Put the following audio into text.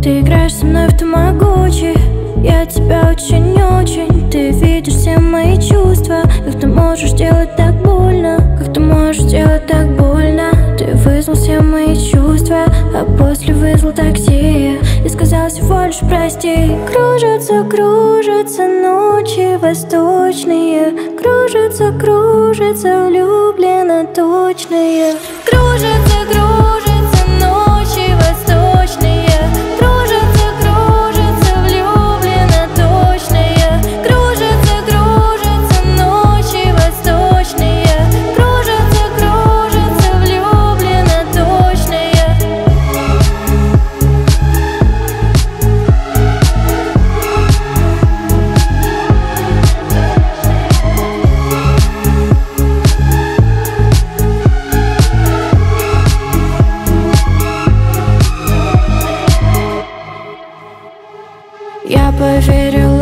Ты играешь со мной в тамагочи, я тебя очень-очень. Ты видишь все мои чувства. Как ты можешь делать так больно? Как ты можешь делать так больно? Ты вызвал все мои чувства, а после вызвал такси и сказал всего лишь прости. Кружатся, кружатся ночи восточные, кружатся, кружатся влюбленно точные. Кружатся, кружатся ночи восточные, кружатся, кружатся влюбленно точные. Кружатся, кружатся ночи восточные, кружатся, кружатся влюбленно точные. Я поверила